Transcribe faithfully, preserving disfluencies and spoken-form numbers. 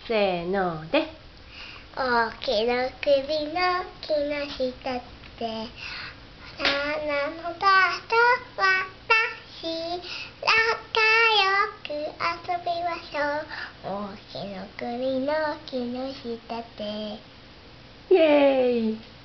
せーので。 大きな首の木の下で花のだと私仲良く遊びましょう。大きな首の木の下でイエーイ。